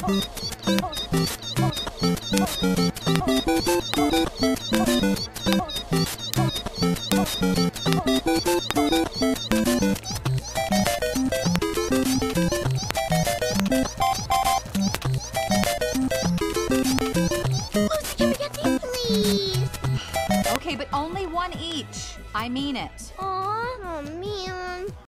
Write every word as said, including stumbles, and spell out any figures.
Lucy, can we get these, please? Okay, but only one each. I mean it. Aw, oh man.